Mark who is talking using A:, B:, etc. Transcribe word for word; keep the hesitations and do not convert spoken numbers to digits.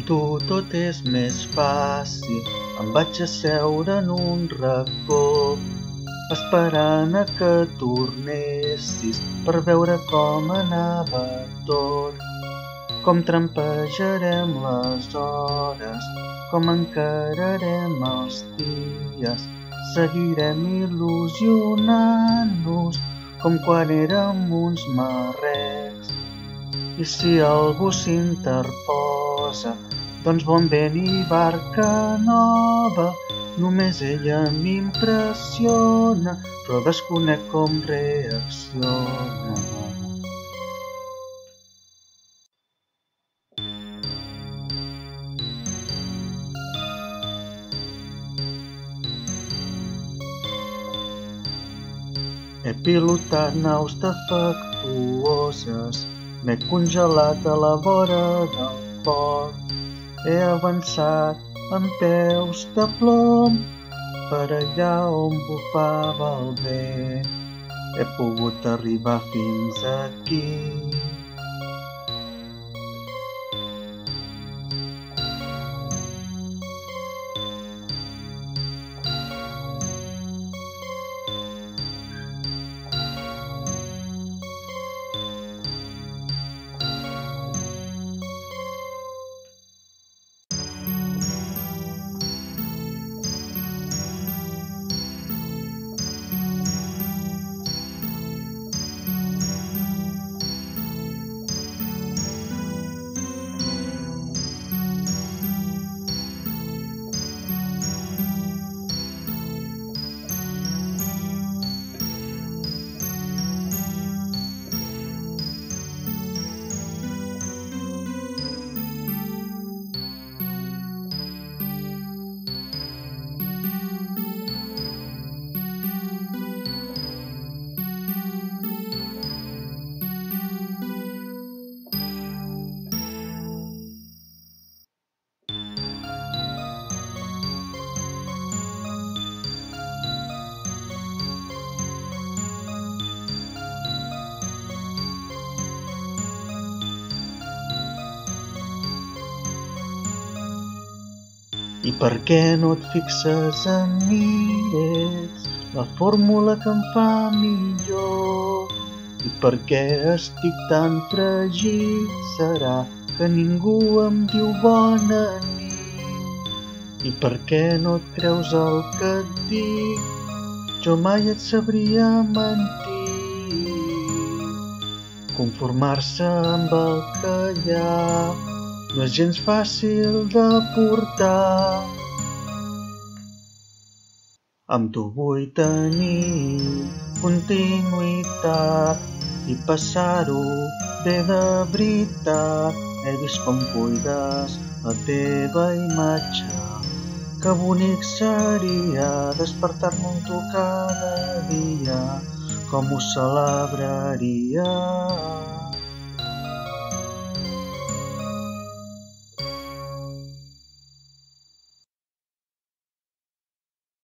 A: tu tot és més fàcil. Em vaig asseure en un racó, esperant a que tornessis per veure com anava tot. Com trampejarem les hores, com encararem els dies, seguirem il·lusionant-nos com quan érem uns marrecs. I si algú s'interposa, doncs bon vent i barca nova. Només ella m'impressiona, però desconec com reacciona. He pilotat naus defectuoses, m'he congelat a la vora del port. He avançat amb peus de plom per allà on bufava el vent. He pogut arribar fins aquí. I per què no et fixes en mi? Ets la fórmula que em fa millor. I per què estic tan fregit? Serà que ningú em diu bona nit. I per què no et creus el que et dic? Jo mai et sabria mentir. Conformar-se amb el que hi ha no és gens fàcil de portar. Amb tu vull tenir continuïtat i passar-ho bé de veritat. He vist com cuides la teva imatge. Que bonic seria despertar-me amb tu cada dia. Com ho celebraria.